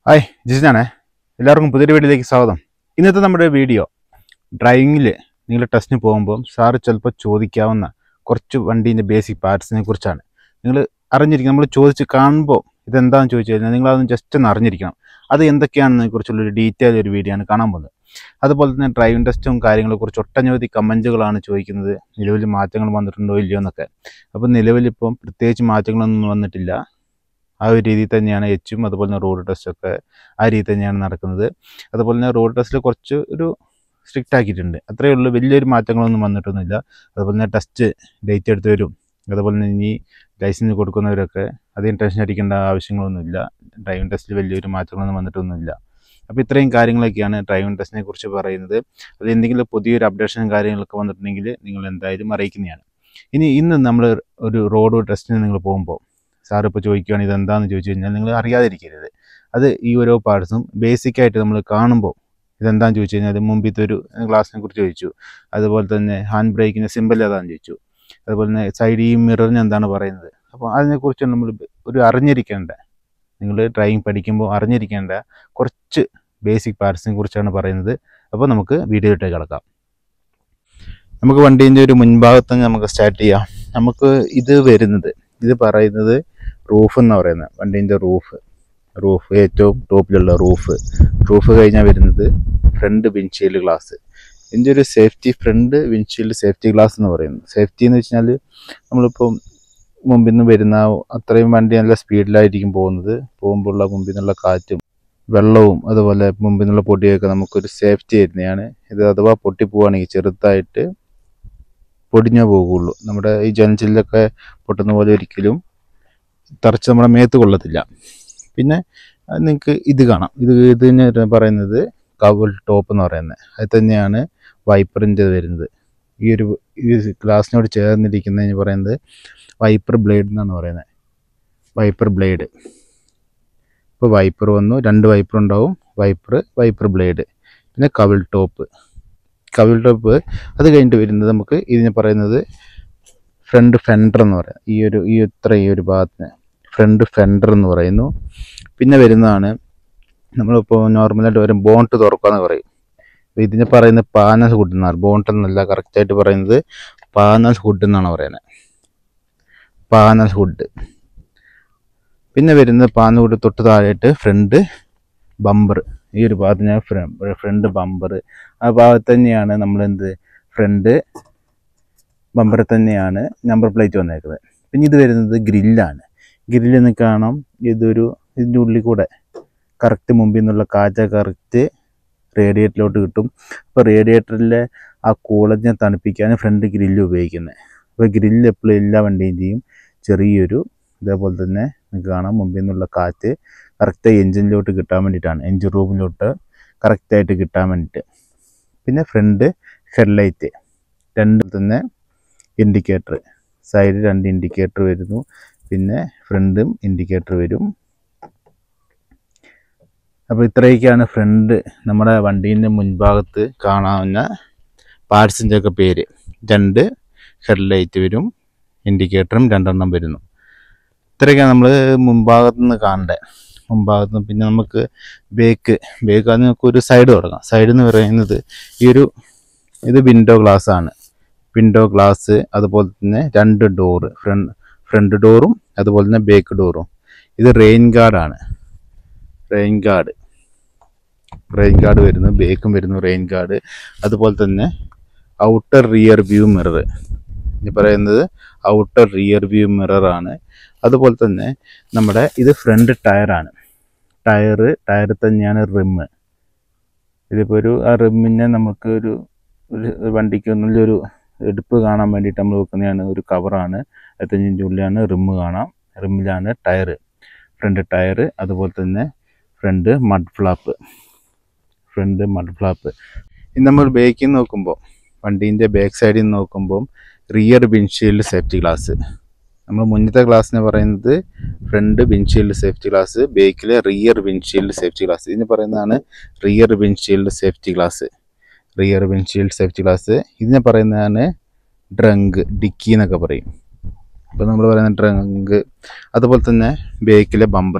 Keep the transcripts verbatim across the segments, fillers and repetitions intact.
Hi ജിസിനാണേ. എല്ലാവർക്കും പുതിയൊരു വീഡിയോയിലേക്ക് സ്വാഗതം. ഇന്നത്തെ നമ്മുടെ വീഡിയോ ഡ്രൈവിങ്ങിൽ നിങ്ങൾ ടെസ്റ്റിന് പോകുമ്പോൾ സാറ് ചിലപ്പോൾ ചോദിക്കാവുന്ന കുറച്ച് വണ്ടീൻ്റെ ബേസിക് പാർട്സിനെ കുറിച്ചാണ്. നിങ്ങൾ അറിഞ്ഞിരിക്കണം. നമ്മൾ ചോദിച്ച് കാണുമ്പോൾ ഇതെന്താണെന്ന് ചോദിച്ചു കഴിഞ്ഞാൽ നിങ്ങളതൊന്ന് ജസ്റ്റ് ഒന്ന് അറിഞ്ഞിരിക്കണം. അത് എന്തൊക്കെയാണെന്നതിനെ കുറിച്ചുള്ളൊരു ഡീറ്റെയിൽ ഒരു വീഡിയോ ആണ് കാണാൻ പോകുന്നത്. അതുപോലെ തന്നെ ഡ്രൈവിംഗ് ടെസ്റ്റും കാര്യങ്ങളെക്കുറിച്ച് ഒട്ടനവധി കമൻറ്റുകളാണ് ചോദിക്കുന്നത്. നിലവിൽ മാറ്റങ്ങൾ വന്നിട്ടുണ്ടോ ഇല്ലയോ എന്നൊക്കെ. അപ്പോൾ നിലവിലിപ്പം പ്രത്യേകിച്ച് മാറ്റങ്ങളൊന്നും വന്നിട്ടില്ല. ആ ഒരു രീതിയിൽ തന്നെയാണ് എച്ചും അതുപോലെ തന്നെ റോഡ് ടെസ്റ്റൊക്കെ ആ രീതി തന്നെയാണ് നടക്കുന്നത്. അതുപോലെ തന്നെ റോഡ് ടെസ്റ്റിൽ കുറച്ച് ഒരു സ്ട്രിക്റ്റ് ആക്കിയിട്ടുണ്ട്, അത്രയേ ഉള്ളൂ. വലിയൊരു മാറ്റങ്ങളൊന്നും വന്നിട്ടൊന്നുമില്ല. അതുപോലെ തന്നെ ടെസ്റ്റ് ഡേറ്റ് എടുത്ത് വരും. അതുപോലെ തന്നെ ഇനി ലൈസൻസ് കൊടുക്കുന്നവരൊക്കെ അധികം ടെൻഷൻ അടിക്കേണ്ട ആവശ്യങ്ങളൊന്നുമില്ല. ഡ്രൈവിംഗ് ടെസ്റ്റിൽ വലിയൊരു മാറ്റങ്ങളൊന്നും വന്നിട്ടൊന്നുമില്ല. അപ്പോൾ ഇത്രയും കാര്യങ്ങളൊക്കെയാണ് ഡ്രൈവിംഗ് ടെസ്റ്റിനെ കുറിച്ച് പറയുന്നത്. അത് എന്തെങ്കിലും പുതിയൊരു അപ്ഡേഷനും കാര്യങ്ങളൊക്കെ വന്നിട്ടുണ്ടെങ്കിൽ നിങ്ങൾ എന്തായാലും അറിയിക്കുന്നതാണ്. ഇനി ഇന്ന് നമ്മൾ ഒരു റോഡ് ടെസ്റ്റിന് നിങ്ങൾ പോകുമ്പോൾ സാർ ഇപ്പോൾ ചോദിക്കുകയാണ് ഇതെന്താണെന്ന് ചോദിച്ചു കഴിഞ്ഞാൽ നിങ്ങൾ അറിയാതിരിക്കരുത്. അത് ഈ ഓരോ പാർട്സും ബേസിക്കായിട്ട് നമ്മൾ കാണുമ്പോൾ ഇതെന്താണെന്ന് ചോദിച്ചു കഴിഞ്ഞാൽ അത് മുമ്പിലത്തെ ഒരു ഗ്ലാസിനെ കുറിച്ച് ചോദിച്ചു. അതുപോലെ തന്നെ ഹാൻഡ് ബ്രേക്കിൻ്റെ സിമ്പിൾ ഏതാണെന്ന് ചോദിച്ചു. അതുപോലെ തന്നെ സൈഡ് ഈ മിററിന് എന്താണ് പറയുന്നത്. അപ്പോൾ അതിനെക്കുറിച്ച് നമ്മൾ ഒരു അറിഞ്ഞിരിക്കേണ്ട, നിങ്ങൾ ഡ്രൈവിംഗ് പഠിക്കുമ്പോൾ അറിഞ്ഞിരിക്കേണ്ട കുറച്ച് ബേസിക് പാർട്സിനെ കുറിച്ചാണ് പറയുന്നത്. അപ്പോൾ നമുക്ക് വീഡിയോയിലേക്ക് കിടക്കാം. നമുക്ക് വണ്ടീൻ്റെ ഒരു മുൻഭാഗത്ത് നമുക്ക് സ്റ്റാർട്ട് ചെയ്യാം. നമുക്ക് ഇത് വരുന്നത് ഇത് പറയുന്നത് റൂഫ് എന്ന് പറയുന്നത് വണ്ടീൻ്റെ റൂഫ് റൂഫ് ഏറ്റവും ടോപ്പിലുള്ള റൂഫ് റൂഫ് കഴിഞ്ഞാൽ വരുന്നത് ഫ്രണ്ട് വിൻഡ്ഷീൽഡ് ഗ്ലാസ്. ഇതിൻ്റെ ഒരു safety front windshield safety glass എന്ന് പറയുന്നത്. സേഫ്റ്റി എന്ന് വെച്ചാൽ നമ്മളിപ്പം മുമ്പിൽ നിന്ന് വരുന്ന അത്രയും വണ്ടി നല്ല സ്പീഡിലായിരിക്കും പോകുന്നത്. പോകുമ്പോഴുള്ള മുമ്പിൽ നിന്നുള്ള കാറ്റും വെള്ളവും അതുപോലെ മുമ്പിൽ നിന്നുള്ള പൊടിയൊക്കെ നമുക്കൊരു സേഫ്റ്റി തരുന്നതാണ്. ഇത് അഥവാ പൊട്ടിപ്പോവുകയാണെങ്കിൽ ചെറുതായിട്ട് പൊടിഞ്ഞേ പോകുള്ളൂ. നമ്മുടെ ഈ ജനച്ചിലൊക്കെ പൊട്ടുന്ന പോലെ ഒരിക്കലും തറച്ച് നമ്മുടെ മേത്ത് കൊള്ളത്തില്ല. പിന്നെ നിങ്ങൾക്ക് ഇത് കാണാം. ഇത് ഇതിന് പറയുന്നത് കവൽ ടോപ്പ് എന്ന് പറയുന്നത്. അത് തന്നെയാണ് വൈപ്പറിൻ്റെ വരുന്നത്. ഈ ഒരു ഈ ഗ്ലാസിനോട് ചേർന്നിരിക്കുന്നതിന് പറയുന്നത് വൈപ്പർ ബ്ലേഡ് എന്നാണ് പറയുന്നത്. Wiper blade. ഇപ്പോൾ വൈപ്പർ വന്നു, രണ്ട് വൈപ്പർ ഉണ്ടാവും. വൈപ്പർ വൈപ്പർ ബ്ലേഡ് പിന്നെ കവൽ ടോപ്പ് കവിൾ ടോപ്പ് അത് കഴിഞ്ഞിട്ട് വരുന്നത് നമുക്ക് ഇതിന് പറയുന്നത് ഫ്രണ്ട് ഫെൻഡർ എന്ന് പറയാം. ഈ ഒരു ഈ ഇത്ര ഈ ഒരു ഭാഗത്തിന് ഫ്രണ്ട് ഫെൻഡർ എന്ന് പറയുന്നു. പിന്നെ വരുന്നതാണ് നമ്മളിപ്പോൾ നോർമലായിട്ട് വരും ബോണ്ട് തുറക്കാന്ന് പറയും. അപ്പോൾ ഇതിന് പറയുന്നത് പാനൽ ഹുഡ് എന്നാണ്. ബോണ്ട് എന്നല്ല, കറക്റ്റായിട്ട് പറയുന്നത് പാനൽ ഹുഡ് എന്നാണ് പറയുന്നത്. Panel hood. പിന്നെ വരുന്നത് പാനൽ ഹുഡ് തൊട്ട് താഴെയായിട്ട് ഫ്രണ്ട് ബമ്പർ. ഈ ഒരു ഭാഗത്ത് ഞാൻ ഫ്രണ്ട് ബമ്പർ ആ ഭാഗത്ത് തന്നെയാണ് നമ്മളെന്ത് ഫ്രണ്ട് ബമ്പർ തന്നെയാണ് നമ്പർ പ്ലേറ്റ് വന്നേക്കുന്നത്. പിന്നെ ഇത് വരുന്നത് ഗ്രില്ലാണ്. ഗ്രില്ലെന്ന് കാണാം. ഇതൊരു ഇതിൻ്റെ ഉള്ളിൽ കൂടെ കറക്റ്റ് മുമ്പിൽ നിന്നുള്ള കാറ്റ് കറക്റ്റ് റേഡിയേറ്ററിലോട്ട് കിട്ടും. അപ്പോൾ റേഡിയേറ്ററിലെ ആ കൂളത്തിനെ തണുപ്പിക്കാൻ ഫ്രണ്ട് ഗ്രില്ല് ഉപയോഗിക്കുന്നത്. അപ്പോൾ ഗ്രില്ല് എപ്പോഴും എല്ലാ വണ്ടിൻ്റെയും ചെറിയൊരു ഇതേപോലെ തന്നെ നിങ്ങൾക്ക് കാണാം മുമ്പിൽ നിന്നുള്ള കാറ്റ് കറക്റ്റ് എൻജിനിലോട്ട് കിട്ടാൻ വേണ്ടിയിട്ടാണ്, എൻജിൻ റൂമിലോട്ട് കറക്റ്റായിട്ട് കിട്ടാൻ വേണ്ടിയിട്ട്. പിന്നെ ഫ്രണ്ട് ഹെഡ്ലൈറ്റ് രണ്ട് തന്നെ ഇൻഡിക്കേറ്റർ, സൈഡ് രണ്ട് ഇൻഡിക്കേറ്റർ വരുന്നു. പിന്നെ ഫ്രണ്ടും ഇൻഡിക്കേറ്റർ വരും. അപ്പോൾ ഇത്രയൊക്കെയാണ് ഫ്രണ്ട് നമ്മുടെ വണ്ടീൻ്റെ മുൻഭാഗത്ത് കാണാവുന്ന പാർട്സിൻ്റെ ഒക്കെ പേര്. രണ്ട് ഹെഡ്ലൈറ്റ് വരും, ഇൻഡിക്കേറ്ററും രണ്ടെണ്ണം വരുന്നു. ഇത്രയൊക്കെയാണ് നമ്മൾ മുൻഭാഗത്ത് നിന്ന് കാണേണ്ടത്. മുൻഭാഗത്ത് നിന്ന് പിന്നെ നമുക്ക് ബേക്ക് ബേക്ക് അത് നമുക്ക് ഒരു സൈഡ് തുടങ്ങാം. സൈഡ് എന്ന് പറയുന്നത് ഈ ഒരു ഇത് വിൻഡോ ഗ്ലാസ് ആണ്. വിൻഡോ ഗ്ലാസ് അതുപോലെ തന്നെ രണ്ട് ഡോറ്, ഫ്രണ്ട് ഫ്രണ്ട് ഡോറും അതുപോലെ തന്നെ ബേക്ക് ഡോറും. ഇത് റെയിൻ ഗാർഡാണ്. റെയിൻ ഗാർഡ് റെയിൻ ഗാർഡ് വരുന്നു, ബേക്കും വരുന്നു റെയിൻ ഗാർഡ്. അതുപോലെ തന്നെ ഔട്ടർ റിയർ വ്യൂ മിറർ. ഇനി പറയുന്നത് ഔട്ടർ റിയർ വ്യൂ മിററാണ്. അതുപോലെ തന്നെ നമ്മുടെ ഇത് ഫ്രണ്ട് ടയറാണ്. ടയറ് ടയർ തന്നെയാണ് റിമ്മ്. ഇതിപ്പോൾ ഒരു ആ റിമ്മിനെ നമുക്ക് ഒരു ഒരു വണ്ടിക്ക് നല്ലൊരു എടുപ്പ് കാണാൻ വേണ്ടിയിട്ട് നമ്മൾ വെക്കുന്നതാണ്. ഒരു കവറാണ്. ഇരുപത്തഞ്ചിൻ്റെ ഉള്ളിലാണ് റിമ്മ് കാണാം. റിമ്മിലാണ് ടയറ്, ഫ്രണ്ട് ടയറ്. അതുപോലെ തന്നെ front mud flap front mud flap ഇനി നമ്മൾ ബേക്കിൽ നിന്ന് നോക്കുമ്പോൾ വണ്ടീൻ്റെ ബാക്ക് സൈഡിൽ നിന്ന് നോക്കുമ്പം റിയർ വിൻഡ്ഷീൽഡ് സേഫ്റ്റി ഗ്ലാസ്. നമ്മൾ മുന്നത്തെ ഗ്ലാസ്സിന് പറയുന്നത് ഫ്രണ്ട് വിൻഡ്ഷീൽഡ് സേഫ്റ്റി ഗ്ലാസ്, ബേക്കിലെ റിയർ വിൻഡ്ഷീൽഡ് സേഫ്റ്റി ഗ്ലാസ്. ഇതിന് പറയുന്നതാണ് rear windshield safety glass. Rear windshield safety glass ഇതിനെ പറയുന്നതാണ് ഡ്രങ്ക്, ഡിക്കി എന്നൊക്കെ പറയും. അപ്പോൾ നമ്മൾ പറയുന്ന ഡ്രങ്ക്. അതുപോലെ തന്നെ ബേക്കിലെ ബമ്പർ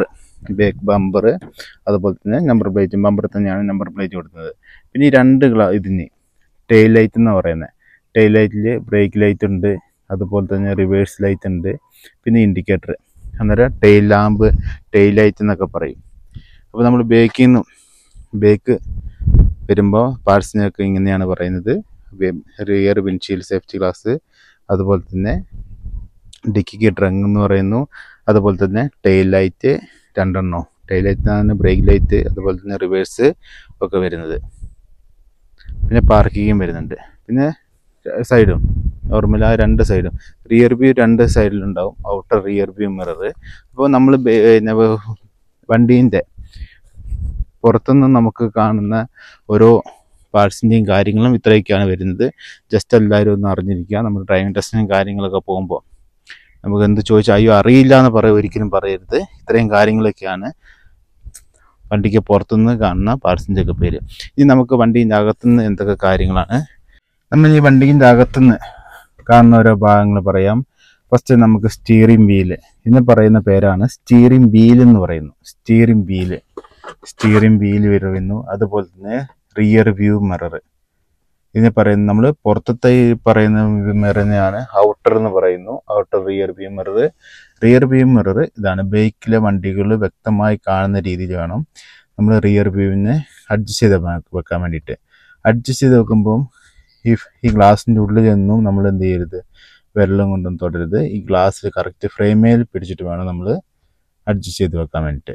ബാക്ക് ബമ്പർ, അതുപോലെ തന്നെ നമ്പർ പ്ലേറ്റ്. ബമ്പർ തന്നെയാണ് നമ്പർ പ്ലേറ്റ് കൊടുക്കുന്നത്. പിന്നെ ഈ രണ്ട് ഗ്ലാ ഇതിന് ടെയിൽ ലൈറ്റ് എന്ന് പറയുന്നത്. ടെയിൽ ലൈറ്റിൽ ബ്രേക്ക് ലൈറ്റ് ഉണ്ട്, അതുപോലെ തന്നെ റിവേഴ്സ് ലൈറ്റ് ഉണ്ട്, പിന്നെ ഇൻഡിക്കേറ്റർ. അന്നേരം ടെയിൽ ലാമ്പ്, ടെയിൽ ലൈറ്റ് എന്നൊക്കെ പറയും. അപ്പോൾ നമ്മൾ ബേക്കിൽ നിന്നും ബേക്ക് വരുമ്പോൾ പാർട്സിനൊക്കെ ഇങ്ങനെയാണ് പറയുന്നത്. റിയർ വിൻഡ്ഷീൽഡ് സേഫ്റ്റി ഗ്ലാസ്, അതുപോലെ തന്നെ ഡിക്കിക്ക് ഡ്രങ് എന്ന് പറയുന്നു, അതുപോലെ തന്നെ ടെയിൽ ലൈറ്റ് രണ്ടെണ്ണോ. ടെയിൽ ലൈറ്റിനാണ് ബ്രേക്ക് ലൈറ്റ്, അതുപോലെ തന്നെ റിവേഴ്സ് ഒക്കെ വരുന്നത്. പിന്നെ പാർക്കിങ്ങും വരുന്നുണ്ട്. പിന്നെ സൈഡും നോർമൽ ആ രണ്ട് സൈഡും റിയർ വ്യൂ രണ്ട് സൈഡിലുണ്ടാവും, ഔട്ടർ റിയർ വ്യൂ മിറർ. അപ്പോൾ നമ്മൾ വണ്ടീൻ്റെ പുറത്തുനിന്ന് നമുക്ക് കാണുന്ന ഓരോ പാർട്സിൻ്റെയും കാര്യങ്ങളും ഇത്രയൊക്കെയാണ് വരുന്നത്. ജസ്റ്റ് എല്ലാവരും ഒന്ന് അറിഞ്ഞിരിക്കുക. നമ്മൾ ഡ്രൈവിംഗ് ടെസ്റ്റിനും കാര്യങ്ങളൊക്കെ പോകുമ്പോൾ നമുക്ക് എന്ത് ചോദിച്ചാൽ അയ്യോ അറിയില്ല എന്ന് പറയും, ഒരിക്കലും പറയരുത്. ഇത്രയും കാര്യങ്ങളൊക്കെയാണ് വണ്ടിക്ക് പുറത്തുനിന്ന് കാണുന്ന പാർട്സിൻ്റെ ഒക്കെ പേര്. ഇനി നമുക്ക് വണ്ടീൻ്റെ അകത്തുനിന്ന് എന്തൊക്കെ കാര്യങ്ങളാണ്, നമ്മൾ ഈ വണ്ടീൻ്റെ അകത്തുനിന്ന് കാണുന്ന ഓരോ ഭാഗങ്ങൾ പറയാം. ഫസ്റ്റ് നമുക്ക് സ്റ്റിയറിംഗ് വീല് എന്ന് പറയുന്ന പേരാണ് സ്റ്റിയറിംഗ് വീൽ എന്ന് പറയുന്നു. സ്റ്റിയറിംഗ് വീല് സ്റ്റിയറിംഗ് വീല് വരുന്നു. അതുപോലെ തന്നെ റിയർ വ്യൂ മിറർ ഇതിനെ പറയുന്നത്, നമ്മൾ പുറത്തത്തെ ഈ പറയുന്ന മിററിനെയാണ് ഔട്ടർ എന്ന് പറയുന്നു. Outer rear view mirror. Rear view mirror ഇതാണ്. ബൈക്കിലെ വണ്ടികൾ വ്യക്തമായി കാണുന്ന രീതിയിൽ വേണം നമ്മൾ റിയർ വ്യൂവിനെ അഡ്ജസ്റ്റ് ചെയ്ത് വെക്കാൻ വേണ്ടിയിട്ട്. അഡ്ജസ്റ്റ് ചെയ്ത് വെക്കുമ്പം ഈ ഈ ഗ്ലാസിൻ്റെ ഉള്ളിൽ നിന്നും നമ്മൾ എന്ത് ചെയ്യരുത്, വെള്ളം കൊണ്ടൊന്നും തൊടരുത്. ഈ ഗ്ലാസ് കറക്റ്റ് ഫ്രെയിമേൽ പിടിച്ചിട്ട് വേണം നമ്മൾ അഡ്ജസ്റ്റ് ചെയ്ത് വെക്കാൻ വേണ്ടിയിട്ട്.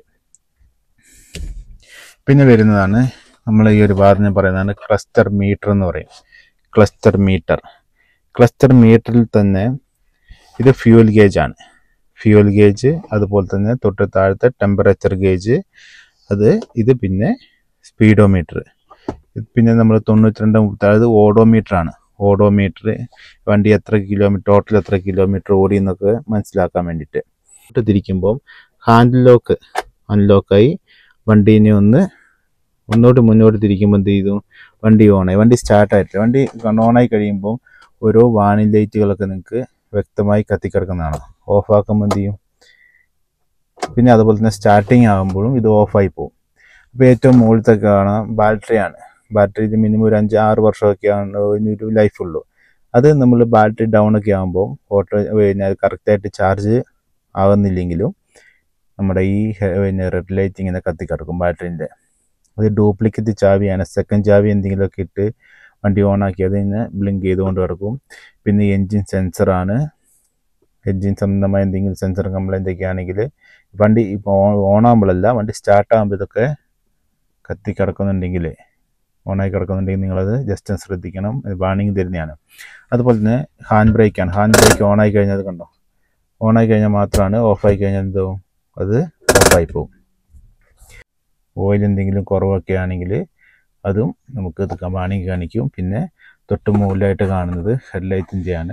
പിന്നെ വരുന്നതാണ് നമ്മൾ ഈ ഒരു ഭാഗം പറയുന്നതാണ് ക്ലസ്റ്റർ മീറ്റർ എന്ന് പറയും. ക്ലസ്റ്റർ മീറ്റർ ക്ലസ്റ്റർ മീറ്ററിൽ തന്നെ ഇത് ഫ്യൂൽ ഗേജ് ആണ്. ഫ്യൂൽ ഗേജ്, അതുപോലെ തന്നെ തൊട്ട് താഴത്തെ ടെമ്പറേച്ചർ ഗേജ്, അത് ഇത് പിന്നെ സ്പീഡോമീറ്റർ. പിന്നെ നമ്മൾ തൊണ്ണൂറ്റി രണ്ട് മുപ്പത്താഴത് ഓഡോമീറ്റർ ആണ്. ഓഡോമീറ്റർ വണ്ടി എത്ര കിലോമീറ്റർ ടോട്ടൽ എത്ര കിലോമീറ്റർ ഓടി എന്നൊക്കെ മനസ്സിലാക്കാൻ വേണ്ടിയിട്ട്. തിരിക്കുമ്പോൾ ഹാൻഡിൽ ലോക്ക് അൺലോക്കായി വണ്ടീനെ ഒന്ന് മുന്നോട്ട് മുന്നോട്ട് തിരിക്കുമ്പോൾ എന്ത് ചെയ്തു, വണ്ടി ഓണായി. വണ്ടി സ്റ്റാർട്ടായിട്ടില്ല. വണ്ടി ഓണായി കഴിയുമ്പോൾ ഓരോ വാണിംഗ് ലൈറ്റുകളൊക്കെ നിങ്ങൾക്ക് വ്യക്തമായി കത്തിക്കിടക്കുന്നതാണ്. ഓഫാക്കുമ്പോൾ എന്ത് ചെയ്യും, പിന്നെ അതുപോലെ തന്നെ സ്റ്റാർട്ടിങ് ആകുമ്പോഴും ഇത് ഓഫായി പോകും. അപ്പോൾ ഏറ്റവും മുകളിലത്തെ കാണാം ബാറ്ററിയാണ്. ബാറ്ററിയിൽ മിനിമം ഒരു അഞ്ച് ആറ് വർഷമൊക്കെയാണ് ഒരു ലൈഫുള്ളൂ. അത് നമ്മൾ ബാറ്ററി ഡൗൺ ഒക്കെ ആകുമ്പോൾ ഓട്ടോ പിന്നെ കറക്റ്റായിട്ട് ചാർജ് ആകുന്നില്ലെങ്കിലും നമ്മുടെ ഈ പിന്നെ റെഡ് ലൈറ്റ് ഇങ്ങനെ കത്തിക്കിടക്കും ബാറ്ററിൻ്റെ. അത് ഡ്യൂപ്ലിക്കേറ്റ് ചാവിയാണ്. സെക്കൻഡ് ചാവി എന്തെങ്കിലുമൊക്കെ ഇട്ട് വണ്ടി ഓണാക്കി അതിന് ബ്ലിങ്ക് ചെയ്തുകൊണ്ട് കിടക്കും. പിന്നെ എൻജിൻ സെൻസറാണ്. എൻജിൻ സംബന്ധമായ എന്തെങ്കിലും സെൻസർ കംപ്ലൈൻ്റ് ഒക്കെ ആണെങ്കിൽ വണ്ടി ഇപ്പോൾ ഓണാകുമ്പോഴല്ല, വണ്ടി സ്റ്റാർട്ടാകുമ്പോൾ ഇതൊക്കെ കത്തി കിടക്കുന്നുണ്ടെങ്കിൽ ഓണായി കിടക്കുന്നുണ്ടെങ്കിൽ നിങ്ങളത് ജസ്റ്റ് ശ്രദ്ധിക്കണം. വാണിംഗ് തരുന്നതാണ്. അതുപോലെ തന്നെ ഹാൻഡ് ബ്രേക്കാണ്. ഹാൻഡ് ബ്രേക്ക് ഓണായി കഴിഞ്ഞാൽ കണ്ടോ, ഓണായി കഴിഞ്ഞാൽ മാത്രമാണ്, ഓഫായി കഴിഞ്ഞാൽ എന്തോ അത് ഓഫായി പോകും. ഓയിൽ എന്തെങ്കിലും കുറവൊക്കെ ആണെങ്കിൽ അതും നമുക്ക് ഇത് വാണിംഗ് കാണിക്കും. പിന്നെ തൊട്ട് മുകളിലായിട്ട് കാണുന്നത് ഹെഡ് ലൈറ്റിൻ്റെയാണ്.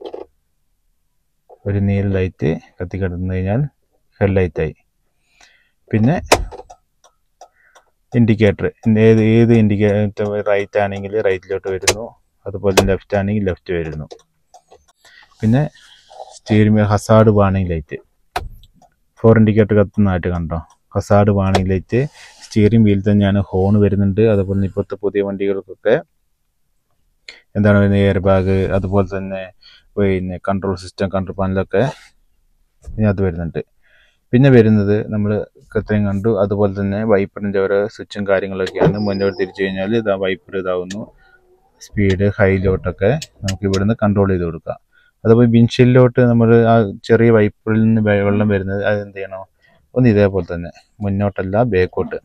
ഒരു നീല ലൈറ്റ് കത്തിക്കിടന്നു കഴിഞ്ഞാൽ ഹെഡ് ലൈറ്റായി. പിന്നെ ഇൻഡിക്കേറ്റർ, ഏത് ഏത് ഇൻഡിക്കേറ്റർ റൈറ്റ് ആണെങ്കിൽ റൈറ്റിലോട്ട് വരുന്നു, അതുപോലെ ലെഫ്റ്റ് ആണെങ്കിൽ ലെഫ്റ്റ് വരുന്നു. പിന്നെ steering hazard warning light, four indicator കത്തുന്നതായിട്ട് കണ്ടോ, hazard warning light. Steering wheel തന്നെയാണ്. ഹോൺ വരുന്നുണ്ട്. അതുപോലെ ഇപ്പോഴത്തെ പുതിയ വണ്ടികൾക്കൊക്കെ എന്താണ് വരുന്നത്, എയർ ബാഗ്, അതുപോലെ തന്നെ പിന്നെ കൺട്രോൾ സിസ്റ്റം, കൺട്രോൾ പാനലൊക്കെ ഇതിനകത്ത് വരുന്നുണ്ട്. പിന്നെ വരുന്നത് നമ്മൾ ഇത്രയും കണ്ടു. അതുപോലെ തന്നെ വൈപ്പറിൻ്റെ ഓരോ സ്വിച്ചും കാര്യങ്ങളൊക്കെയാണ്. മുന്നോട്ട് തിരിച്ചു കഴിഞ്ഞാൽ ഇതാ വൈപ്പർ ഇതാവുന്നു. സ്പീഡ് ഹൈയിലോട്ടൊക്കെ നമുക്ക് ഇവിടുന്ന് കൺട്രോൾ ചെയ്ത് കൊടുക്കാം. അതുപോലെ വിൻഷീൽഡിലോട്ട് നമ്മൾ ആ ചെറിയ വൈപ്പറിൽ നിന്ന് വെള്ളം വരുന്നത് അത് എന്ത് ചെയ്യണം, ഒന്ന് ഇതേപോലെ തന്നെ മുന്നോട്ടല്ല ബാക്കോട്ട്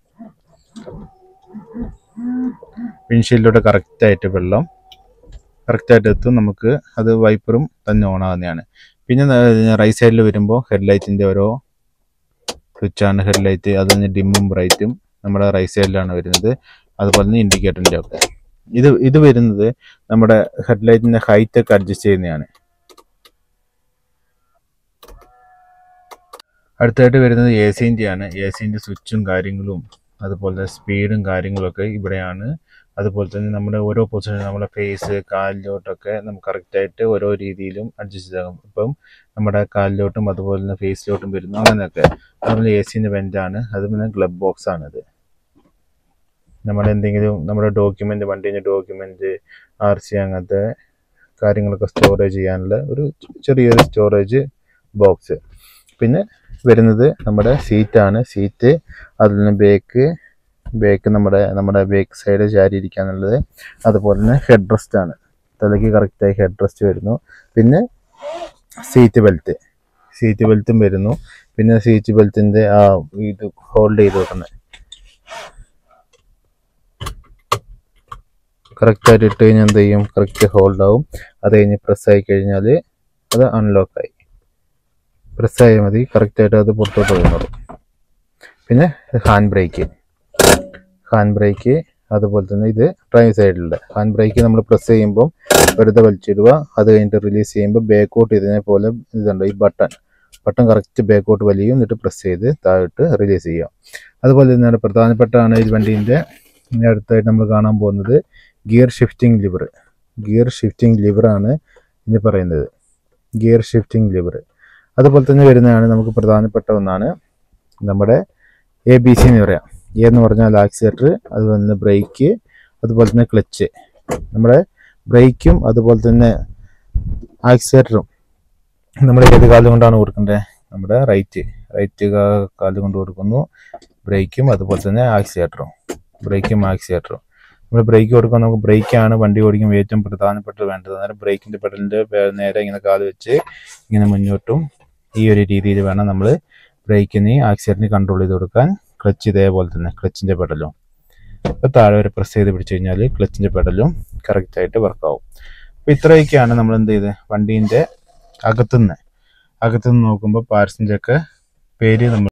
വിൻഷീൽഡിലോട്ട് കറക്റ്റായിട്ട് വെള്ളം കറക്റ്റായിട്ട് എത്തും. നമുക്ക് അത് വൈപ്പറും തന്നെ ഓണാകുന്നതാണ്. പിന്നെ റൈറ്റ് സൈഡിൽ വരുമ്പോൾ ഹെഡ് ലൈറ്റിൻ്റെ ഓരോ സ്വിച്ചാണ്. ഹെഡ് ലൈറ്റ് അതിന് ഡിമ്മും ബ്രൈറ്റും നമ്മുടെ റൈറ്റ് സൈഡിലാണ് വരുന്നത്. അതുപോലെ തന്നെ ഇൻഡിക്കേറ്ററിൻ്റെ ഒക്കെ ഇത് ഇത് വരുന്നത് നമ്മുടെ ഹെഡ് ലൈറ്റിൻ്റെ ഹൈറ്റ് ഒക്കെ അഡ്ജസ്റ്റ് ചെയ്യുന്നതാണ്. അടുത്തായിട്ട് വരുന്നത് എ സിൻ്റെ ആണ്. എ സിൻ്റെ സ്വിച്ചും കാര്യങ്ങളും അതുപോലെ സ്പീഡും കാര്യങ്ങളൊക്കെ ഇവിടെയാണ് അതുപോലെ തന്നെ നമ്മുടെ ഓരോ പൊസിഷൻ നമ്മുടെ ഫേസ് കാലിലോട്ടൊക്കെ നമുക്ക് കറക്റ്റായിട്ട് ഓരോ രീതിയിലും അഡ്ജസ്റ്റ് ചെയ്യാം. ഇപ്പം നമ്മുടെ കാലിലോട്ടും അതുപോലെ തന്നെ ഫേസിലോട്ടും വരുന്നു അങ്ങനെയൊക്കെ. അതുപോലെ എ സിൻ്റെ വെൻ്റാണ്, അത് പിന്നെ ഗ്ലബ് ബോക്സ് ആണിത്. നമ്മളെന്തെങ്കിലും നമ്മുടെ ഡോക്യുമെൻ്റ് വണ്ടീൻ്റെ ഡോക്യുമെൻ്റ് ആർ സി അങ്ങനത്തെ കാര്യങ്ങളൊക്കെ സ്റ്റോറേജ് ചെയ്യാനുള്ള ഒരു ചെറിയൊരു സ്റ്റോറേജ് ബോക്സ്. പിന്നെ വരുന്നത് നമ്മുടെ സീറ്റാണ്. സീറ്റ് അതിൽ നിന്ന് ബേക്ക് ബേക്ക് നമ്മുടെ നമ്മുടെ ബേക്ക് സൈഡ് ചാരി ഇരിക്കാന്നുള്ളത്. അതുപോലെ തന്നെ ഹെഡ് റെസ്റ്റ് ആണ്, തലയ്ക്ക് കറക്റ്റായി ഹെഡ് റെസ്റ്റ് വരുന്നു. പിന്നെ സീറ്റ് ബെൽറ്റ് സീറ്റ് ബെൽറ്റും വരുന്നു. പിന്നെ സീറ്റ് ബെൽറ്റിൻ്റെ ആ ഇത് ഹോൾഡ് ചെയ്ത് വെക്കുന്നത് കറക്റ്റായിട്ട് ഇട്ട് കഴിഞ്ഞാൽ എന്ത് ചെയ്യും, കറക്റ്റ് ഹോൾഡ് ആവും. അത് കഴിഞ്ഞ് പ്രസ്സായി കഴിഞ്ഞാൽ അത് അൺലോക്കായി. പ്രസ്സായാൽ മതി, കറക്റ്റായിട്ട് അത് പുറത്തോട്ട് പോകുന്നത്. പിന്നെ ഹാൻഡ് ബ്രേക്ക് ഹാൻഡ് ബ്രേക്ക് അതുപോലെ തന്നെ ഇത് ഡ്രൈവ് സൈഡിലുള്ള ഹാൻഡ് ബ്രേക്ക് നമ്മൾ പ്രസ് ചെയ്യുമ്പം വെറുതെ വലിച്ചിടുക. അത് കഴിഞ്ഞിട്ട് റിലീസ് ചെയ്യുമ്പോൾ ബാക്കോട്ട് ഇതിനെ പോലെ ഇതുണ്ട്, ഈ ബട്ടൺ ബട്ടൺ കറക്റ്റ് ബാക്കോട്ട് വലിയും, എന്നിട്ട് പ്രസ് ചെയ്ത് താഴോട്ട് റിലീസ് ചെയ്യുക. അതുപോലെ തന്നെയാണ് പ്രധാനപ്പെട്ടാണ് ഈ വണ്ടീൻ്റെ അടുത്തായിട്ട് നമ്മൾ കാണാൻ പോകുന്നത് gear shifting lever. Gear shifting ലിവറാണ് ഇനി പറയുന്നത്, ഗിയർ ഷിഫ്റ്റിംഗ് ലിവർ. അതുപോലെ തന്നെ വരുന്നതാണ് നമുക്ക് പ്രധാനപ്പെട്ട ഒന്നാണ് നമ്മുടെ എ ബി സി എന്ന് പറയാം. എ എന്ന് പറഞ്ഞാൽ ആക്സിലേറ്റർ, അതുപോലെ തന്നെ ബ്രേക്ക്, അതുപോലെ തന്നെ ക്ലച്ച്. നമ്മുടെ ബ്രേക്കും അതുപോലെ തന്നെ ആക്സിലേറ്ററും നമ്മൾ ഏത് കാലം കൊണ്ടാണ് കൊടുക്കേണ്ടത്, നമ്മുടെ റൈറ്റ് റൈറ്റ് കാലം കൊണ്ട് കൊടുക്കുന്നു. ബ്രേക്കും അതുപോലെ തന്നെ ആക്സിലേറ്ററും ബ്രേക്കും ആക്സിലേറ്ററും നമ്മൾ ബ്രേക്ക് കൊടുക്കുമ്പോൾ നമുക്ക് ബ്രേക്കാണ് വണ്ടി ഓടിക്കുമ്പോൾ ഏറ്റവും പ്രധാനപ്പെട്ട വേണ്ടത്. അന്നേരം ബ്രേക്കിൻ്റെ പെഡലിൻ്റെ നേരെ ഇങ്ങനെ കാല് വെച്ച് ഇങ്ങനെ മുന്നോട്ടും ഈ ഒരു രീതിയിൽ വേണം നമ്മൾ ബ്രേക്കിന് ആക്സിലേറ്ററിന് കൺട്രോൾ ചെയ്ത് കൊടുക്കാൻ. ക്ലച്ച് ഇതേപോലെ തന്നെ ക്ലച്ചിൻ്റെ പെഡലും ഇപ്പോൾ താഴെ വരെ പ്രസ് ചെയ്ത് പിടിച്ച് കഴിഞ്ഞാൽ ക്ലച്ചിൻ്റെ പെഡലും കറക്റ്റായിട്ട് വർക്കാവും. അപ്പോൾ ഇത്രയൊക്കെയാണ് നമ്മൾ എന്ത് ചെയ്ത് വണ്ടീൻ്റെ അകത്തുനിന്ന് അകത്തുനിന്ന് നോക്കുമ്പോൾ പാർട്സിൻ്റെ ഒക്കെ പേര് നമ്മൾ